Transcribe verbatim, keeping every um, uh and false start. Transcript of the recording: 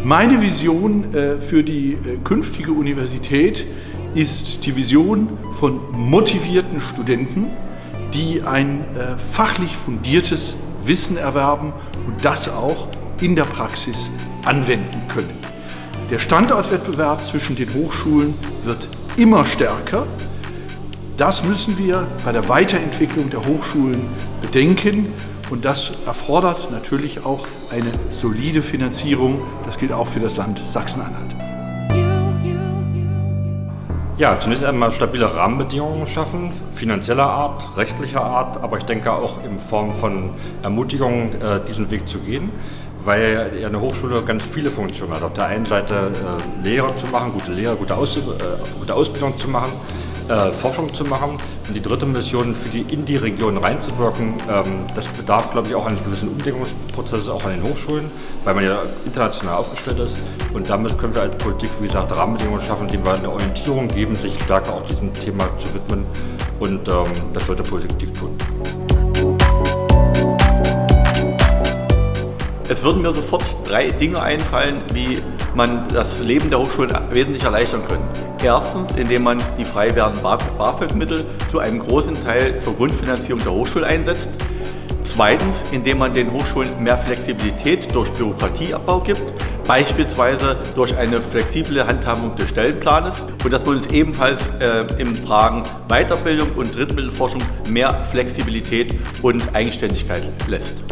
Meine Vision äh, für die äh, künftige Universität ist die Vision von motivierten Studenten, die ein äh, fachlich fundiertes Wissen erwerben und das auch in der Praxis anwenden können. Der Standortwettbewerb zwischen den Hochschulen wird immer stärker. Das müssen wir bei der Weiterentwicklung der Hochschulen bedenken. Und das erfordert natürlich auch eine solide Finanzierung. Das gilt auch für das Land Sachsen-Anhalt. Ja, zunächst einmal stabile Rahmenbedingungen schaffen, finanzieller Art, rechtlicher Art, aber ich denke auch in Form von Ermutigung, diesen Weg zu gehen, weil eine Hochschule ganz viele Funktionen hat. Auf der einen Seite Lehre zu machen, gute Lehre, gute, Aus gute Ausbildung zu machen, Forschung zu machen und die dritte Mission, für die in die Region reinzuwirken, das bedarf, glaube ich, auch eines gewissen Umdenkungsprozesses auch an den Hochschulen, weil man ja international aufgestellt ist und damit können wir als Politik, wie gesagt, Rahmenbedingungen schaffen, indem wir eine Orientierung geben, sich stärker auch diesem Thema zu widmen und ähm, das sollte Politik tun. Es würden mir sofort drei Dinge einfallen, wie man das Leben der Hochschulen wesentlich erleichtern könnte. Erstens, indem man die frei werdenden BAföG-Mittel zu einem großen Teil zur Grundfinanzierung der Hochschule einsetzt. Zweitens, indem man den Hochschulen mehr Flexibilität durch Bürokratieabbau gibt, beispielsweise durch eine flexible Handhabung des Stellenplanes und dass man uns ebenfalls äh, in Fragen Weiterbildung und Drittmittelforschung mehr Flexibilität und Eigenständigkeit lässt.